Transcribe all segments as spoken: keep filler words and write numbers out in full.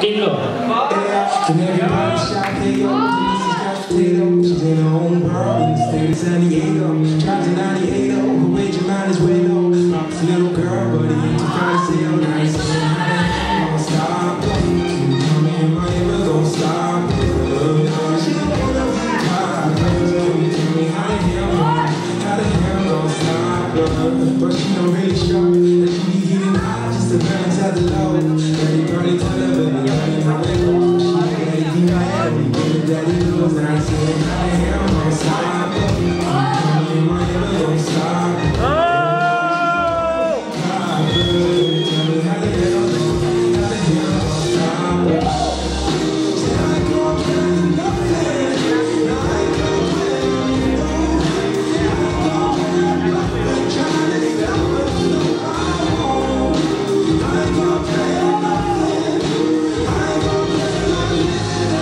Dillo. And everybody shout, hey yo, this is Couch Potato. She's in her own world in the state of San Diego. Drives a ninety-eight oh, her wage of mine is way low. Pops a little girl, but he ain't too far to say, oh, nice. I'm gonna stop. Tell me am I ever gonna stop? She don't wanna be tired. Tell me how the hell, how the hell gonna stop? But she don't really show that she be getting high just to balance out the low. Everybody tell her, baby, I'm in my way. Daddy knows that I said, how the hell I'm gonna stop? Tell me am I ever gonna stop? Tell me how the hell, how the hell I'm gonna stop? Said I ain't gonna play nothing. I ain't gonna play nothing. I ain't gonna play nothing. Trying to stop us, no, I won't. I ain't gonna play nothing. I ain't gonna play nothing.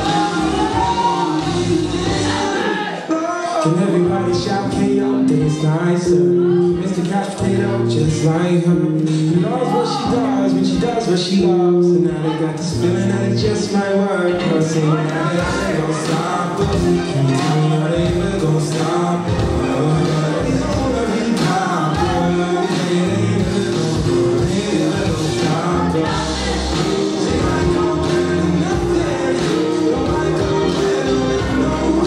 Can everybody shout K O? Dance nicer. Mister Couch Potato, just like her. He knows what she does when she does what she loves. And now they got this feeling that it just might work. But saying how they ain't gonna stop us. Can you tell me how they ever gonna stop us? They gonna be popular. They ain't ever gonna stop us. Say I ain't gonna play nothing. Nobody gonna play no.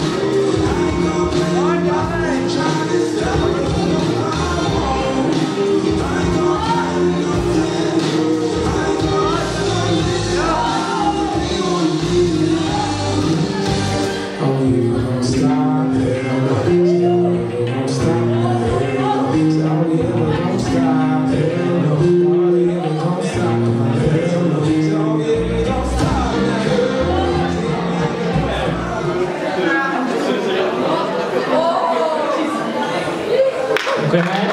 Okay.